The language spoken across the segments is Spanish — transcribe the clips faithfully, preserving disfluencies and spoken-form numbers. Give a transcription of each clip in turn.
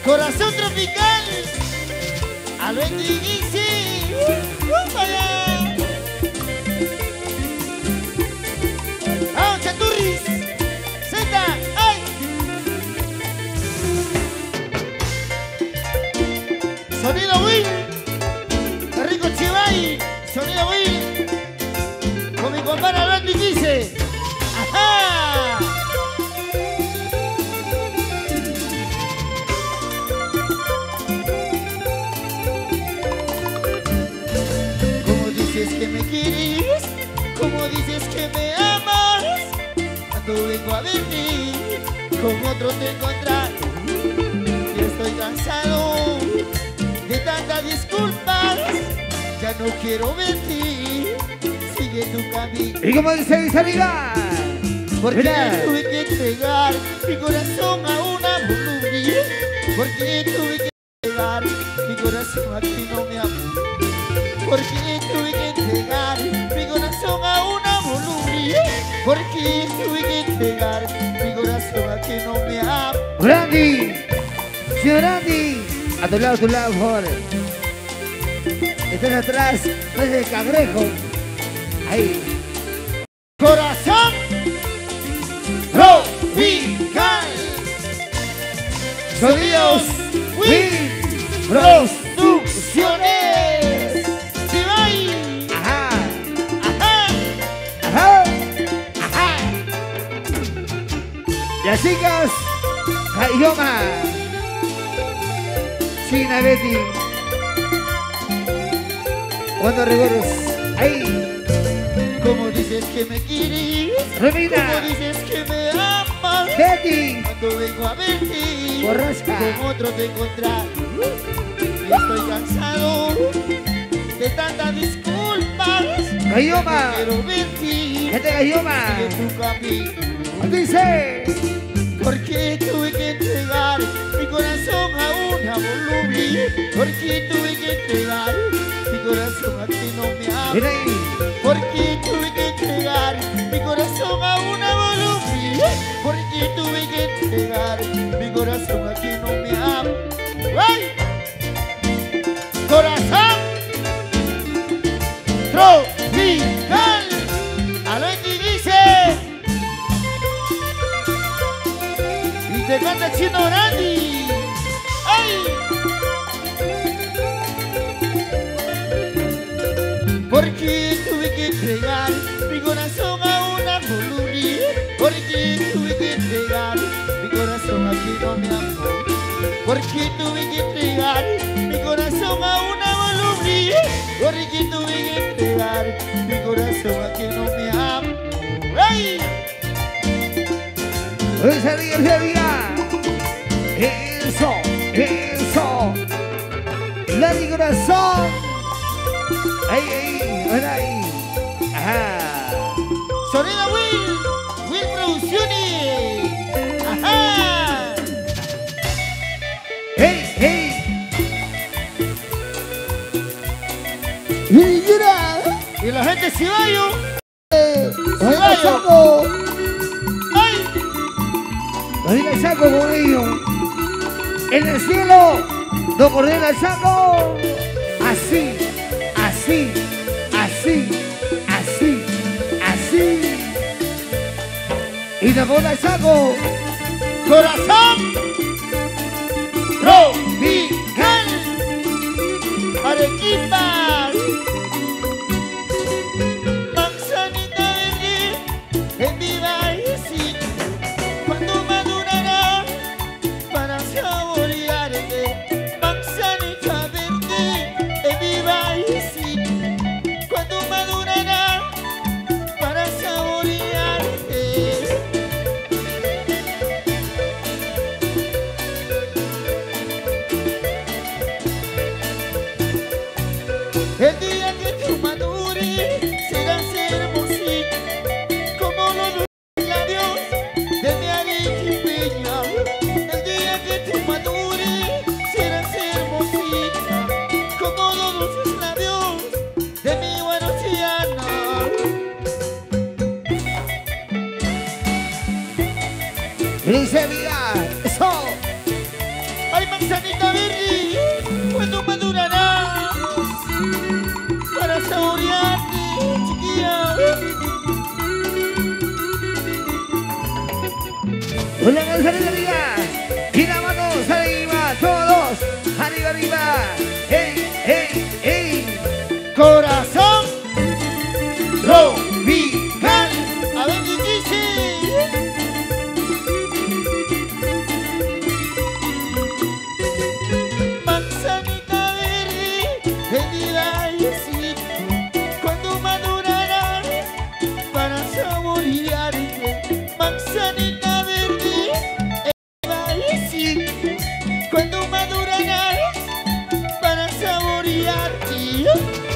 Corazón tropical. A lo Enrique. ¡Vamos allá! ¡Vamos, Chaturris! ¡Zeta! ¡Ay! Sonido Will. ¡Qué rico Chivay! Sonido Will. Con mi compadre Alberto y Quise. ¡Ajá! Como dices que me quieres, como dices que me amas, cuando vengo a verte, con otro te encontraré. Y estoy cansado de tantas disculpas, ya no quiero verte, sigue tu camino. ¿Y cómo dice mi salida? Porque tuve que entregar mi corazón a una voluble. Porque tuve que entregar mi corazón a quien no me amó. Porque tuve que entregar mi corazón a una voluble. Porque tuve que entregar mi corazón a quien no me amó. Randy, señor Randy, a tu lado, a tu lado, por favor. Estás atrás, no es el cangrejo. Ahí. Corazón tropical. Sonidos Will Producciones. Chivay. Ajá, Ajá. ajá, ajá. Las chicas, Cayoma, China Betty. Cuando recuerdos, ahí. Como dices que me quieres, Romina, como dices que me amas, Betty, cuando vengo a verte, Borrasca, con otro te encontraré. Y estoy cansado de tantas disculpas, Cayoma, quiero verte, gente Cayoma, sigue tu camino. dice, Porque tuve que entregar mi corazón a una voluble. Porque tuve que entregar mi corazón a quien no me ama. ven ahí. Porque tuve que entregar mi corazón a una voluble. Porque tuve que entregar mi corazón a quien no me ama. ¡Ay! Corazón tropical. A lo que dice. Y te canta Chino Randy. ¡Ay! Porque tuve que entregar mi corazón a una voluble. Porque tuve que entregar mi corazón a quien no me amó. Porque tuve que entregar mi corazón a una voluble. Porque tuve que entregar mi corazón a quien no me amó. ¡Ay! Ese día, ese día. Eso, eso. La mi corazón. Ahí, ahí, ahora ahí. Ajá. Sonido Will, Will Producciones. Ajá. Hey, hey. Y mira, y la gente Cibayo. Eh, Cibayo. saco. ¡Ay! Lo diga el saco con ellos. En el cielo, no ordena el saco. Así, así, así, así, así. Y no ordena el saco. Corazón tropical. Arequipa. Manzanita verde en mi vallecito. Cuando madurará para saborearte. Manzanita verde en mi vallecito. Cuando madurará para saborearte. El día que tú madures serás hermosita como los dulces labios de mi arequipeña. El día que tú madures serás hermosita como los dulces labios de mi guarociana. Dice, mira, eso. ¡Ay, manzanita verde, ¿cuándo madurará para saborearte, chiquilla? Una manzanita arriba, y la mano arriba, todos, arriba, arriba, hey, hey, hey, Corazón tropical, a ver qué dice. Manzanita verde, vendida y así, cuando madurará para saborearte. Manzanita verde, vendida y así, cuando madurará para saborearte.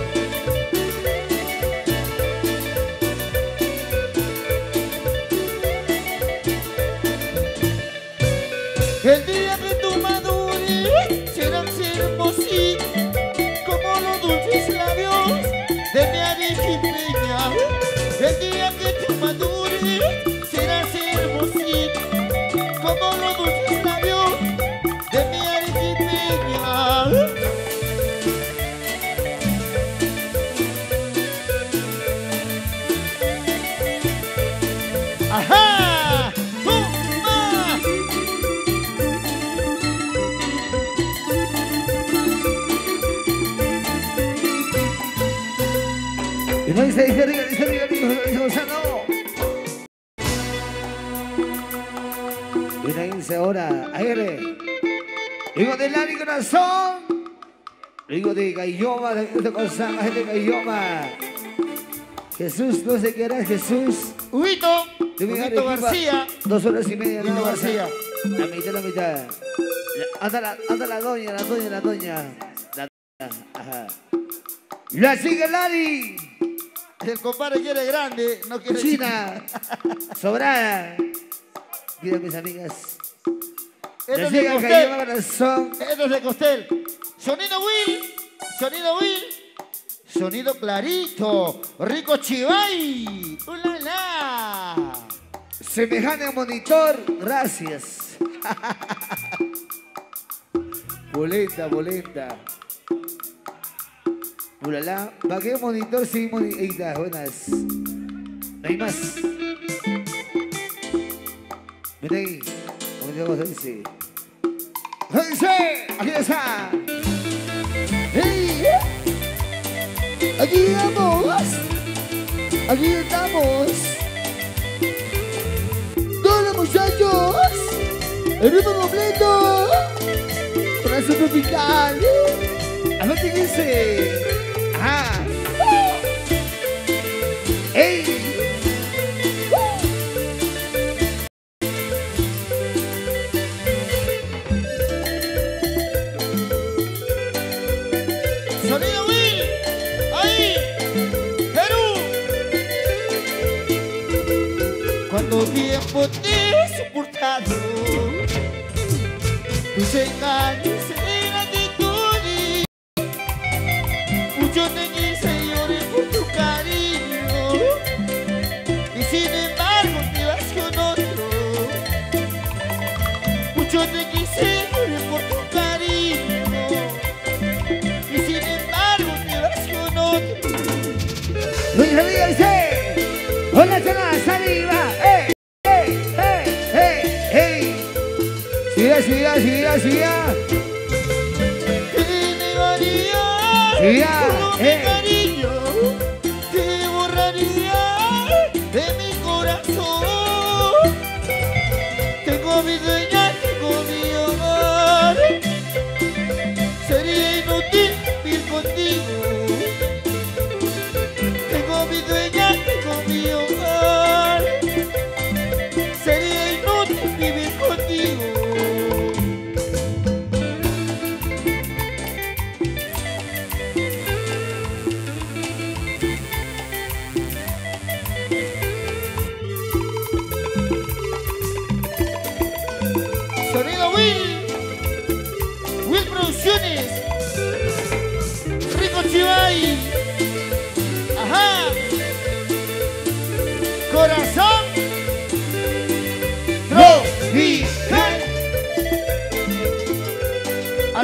El día que tú madures serán hermositos como los dulces labios de mi arequipeña. El día que tú madures serás hermosito como los dulces labios de mi arequipeña. ¡Ajá! ¡Toma! y no dice, dice arriba, dice arriba, dice Gonzalo. Y una dice ahora, aire, hijo del Lari Corazón, hijo de Gayoma, de cosa, gente de Gayoma. Jesús, no sé qué hará, Jesús. Huito, De mi Huito García. Dos horas y media, Huito no García. La mitad, la mitad. La- Anda la, anda la doña, la doña, la doña. La doña, ajá. La sigue Lari. El compadre quiere grande, no quiere China. Sobrada. Mira mis amigas. Esto La es de sigue Costel. Gayoma Corazón. Esto es de Costel. Sonido Will. Sonido Will. Sonido clarito. Rico Chivay. ¡Ulala! Semejante monitor, gracias. Boleta, boleta. Ulala, ¿para qué monitor? Sí, monitor. Ahí está, buenas. No hay más. Ven ahí. ¿Cómo te vamos a decir? ¡Dice! ¡Aquí está! ¡Hey! Aquí estamos. Aquí estamos. Todos los muchachos. El ritmo completo. Corazón tropical. A ver qué dice. Ajá. ¡Ey! Sonido Will. Ahí. Perú. Cuánto tiempo te he soportado. Tus engaños en actitudes. Mucho te quise y lloré por tu cariño. Y sin embargo te vas con otro. Mucho te quise y lloré por tu cariño. Y sin embargo te vas con otro. Luis Rodríguez dice. Hola, chanas, arriba. ¡Ey! ¡Ey! ¡Ey! ¡Ey! ¡Ey! Siga, siga, siga, siga. Te negaría Siga, todo mi eh. cariño. Te borraría de mi corazón. Tengo mi dueña, tengo mi hogar. Sería inútil vivir contigo. Tengo mi dueña, tengo mi hogar. Sería inútil vivir contigo.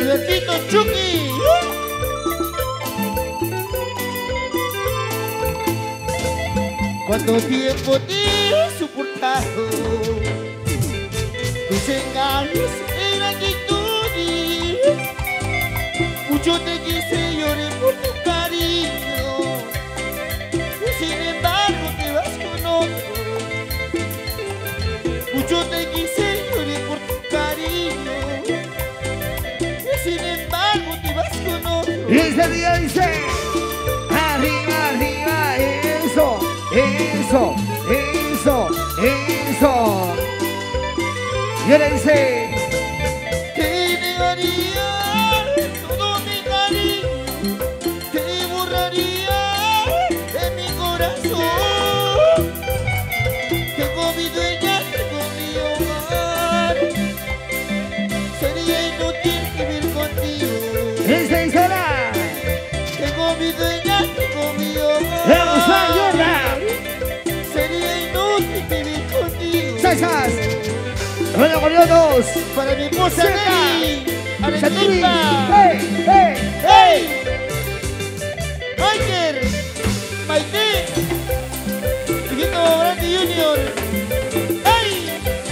Albertito Chucky. Cuánto tiempo te he soportado tus engaños en actitudes. Mucho te quise, lloré por tu cariño, y sin embargo te vas con otro. Mucho te quise, lloré por tu cariño, y sin embargo te vas con otro. Y ese día dice, arriba, arriba, eso, eso, eso, eso. Y ahora dice, te negaría todo mi cariño, te borraría de mi corazón. Tengo mi dueña, tengo mi hogar, sería inútil vivir contigo. esa es hora. Tengo mi dueña, tengo mi hogar, ¡Vamos a llorar! sería inútil vivir contigo. ¡Sasas! ¡Bueno, corridos! Para mi esposa Nelly, ¡Saturi! Arequipa. ¡Hey, hey! ¡Hey! ¡Michael! ¡Maite! ¡Chiquito Grande Junior! ¡Hey!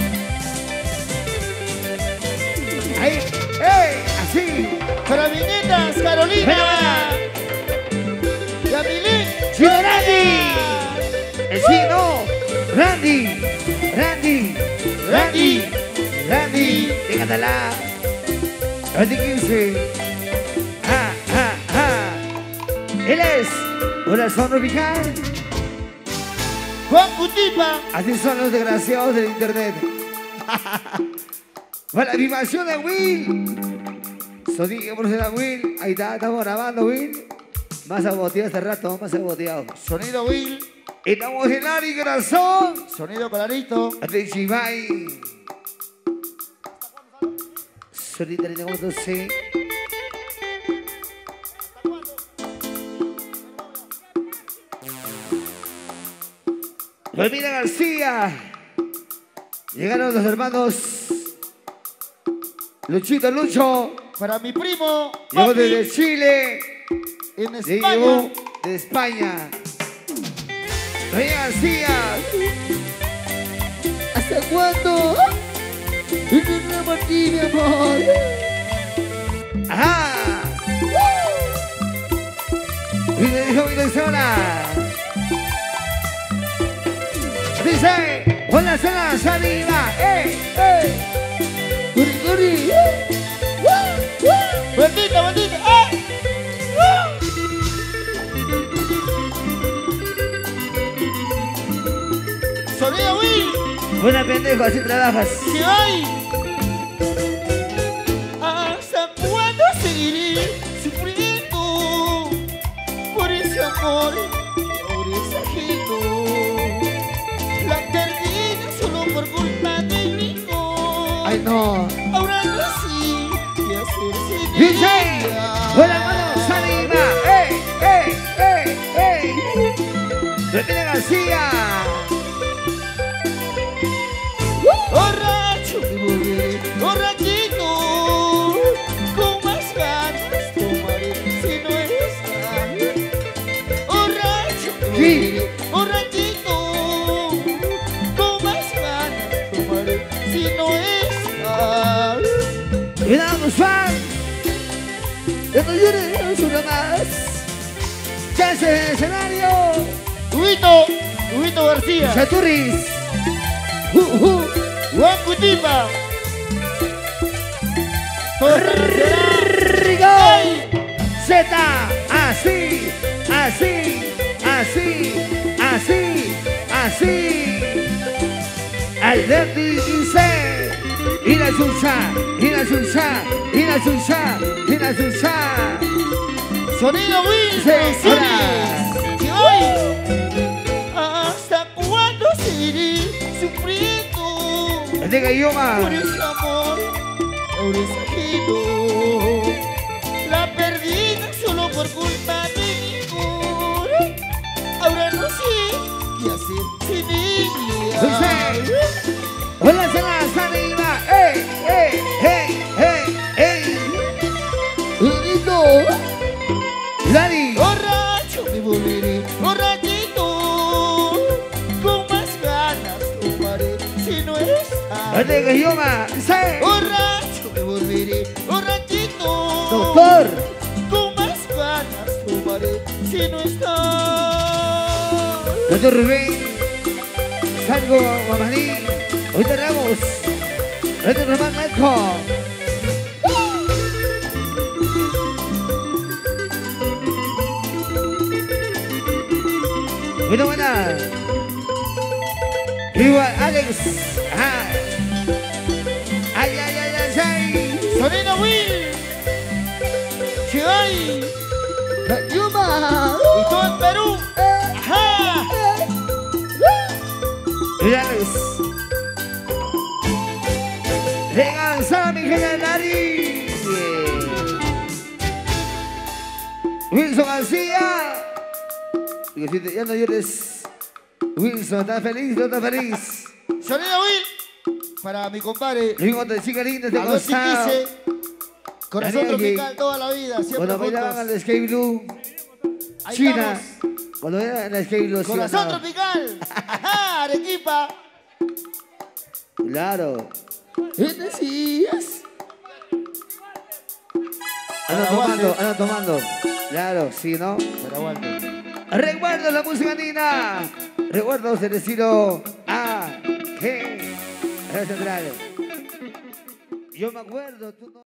¡Ahí! ¡Hey! ¡Así! Para mis nietas, Carolina. Yamilín. ¡Chino Randy! ¡El chino! ¡Randy! ¡Randy! ¡Randy! ¡Randy! ¡Déjatela! ¡Randy quince! ¡Ah, ah, ah! Él es Corazón Tropical. Juan Cutipa. Así son los desgraciados del internet. Para la animación de Will. Sonido por ser Will. Ahí está, estamos grabando, Will. Más saboteado este rato, más saboteado. Sonido Will. Estamos en Ari Corazón. Sonido Clarito. De Chivay. Solita le tengo doce. Romina García. Llegaron los hermanos Luchito Lucho. Para mi primo. Llegó Papi, desde Chile. en Llegó España. de España. Romina García. ¿Hasta cuándo? ¡No por ti, mi amor! Ajá. Y le dijo mi persona. Dice, con las alas arriba, ¡eh, eh! ¡Curi, curi! ¡Bandita, bandita! ¡Eh! ¡Sonido Will! Buena pendejo, así trabajas. ¡Que hay! ¿Hasta cuándo seguiré sufriendo por ese amor, por ese ajeno? La perdí solo por culpa de mi amor. Ay, no. Ahora no sé qué hacer sin Dice, ella. con las manos arriba, ¡eh, eh, eh, eh! Romina García. Borracho me volveré, borrachito, con más ganas tomaré si no estás. Borracho me Sí. volveré, borrachito, con más ganas tomaré si no estás. Cuidado, fan. Ya no llores una más. Chance en el escenario. Huguito, Huguito García, Chaturris. Uh, uh. Juan Cutipa. Rigo. ¡Ay! Z. Así, así, así, así, así. Alberti dice. Y la chucha, y la chucha, y la chucha, y la chucha. Sonido Will, Sí, Zuriz. Que hoy, ¿hasta cuándo seguiré sufriendo De Gayoma. por ese amor, por ese ajeno? La perdí solo por culpa de mi amor. Ahora no sé qué hacer sin ella. Dulce. Hola, se las arriba. ¡Ey, ey, ey, ey, ey! si no estás. Gente de Cayoma, sí. Borracho me volveré, borrachito. Doctor. Con más ganas tomaré si no estás. Doctor Rubén. Salgo, Mamaní. Hoy tenemos. Doctor Román Marco. Buena, buena. Igual, Alex. Ah. Ay, ay, ay, ay, ay. Sonina Will. Chivay. Yuma. Y todo el Perú. Ajá. Y Alex. Vengan, Sami, Generali. Wilson García. Digo, si te- ya no llores. Wilson, ¿estás feliz? ¿No estás feliz? Sonina Will. Para mi compadre. Digo, te chica linda, te Agustín costado. Quise. Corazón Daniel, tropical toda la vida. Siempre Cuando bailaban juntos. al Sky Blue, Ahí China. estamos. Cuando era en el Sky Blue, sí, Corazón andaba. tropical. Ajá, Arequipa. Claro. ¿Qué decías? Anda Aguante. tomando, anda tomando. Claro, sí, ¿no? Pero aguante. Recuerdo la música andina. Recuerdos del estilo A, G, central. Yo me acuerdo, tú no.